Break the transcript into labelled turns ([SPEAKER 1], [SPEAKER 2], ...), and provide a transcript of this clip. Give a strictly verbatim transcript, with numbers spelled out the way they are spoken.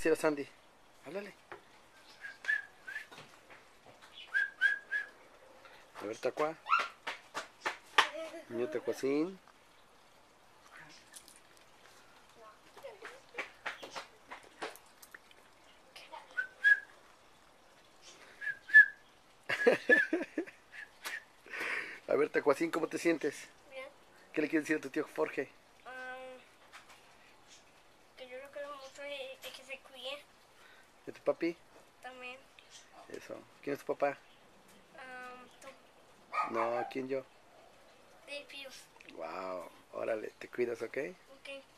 [SPEAKER 1] decir a Sandy? Háblale. A ver, Tacua. Niño Tacuacín. A ver, Tacuacín, ¿cómo te sientes?
[SPEAKER 2] Bien.
[SPEAKER 1] ¿Qué le quieres decir a tu tío Jorge?
[SPEAKER 2] Um, que yo lo quiero mucho y, y que se cuide
[SPEAKER 1] ¿Y a tu papi?
[SPEAKER 2] también.
[SPEAKER 1] Eso. ¿Quién es tu papá?
[SPEAKER 2] Um, tú,
[SPEAKER 1] No, ¿quién yo?
[SPEAKER 2] de Pius.
[SPEAKER 1] Wow. Órale, te cuidas, ¿ok?
[SPEAKER 2] Ok.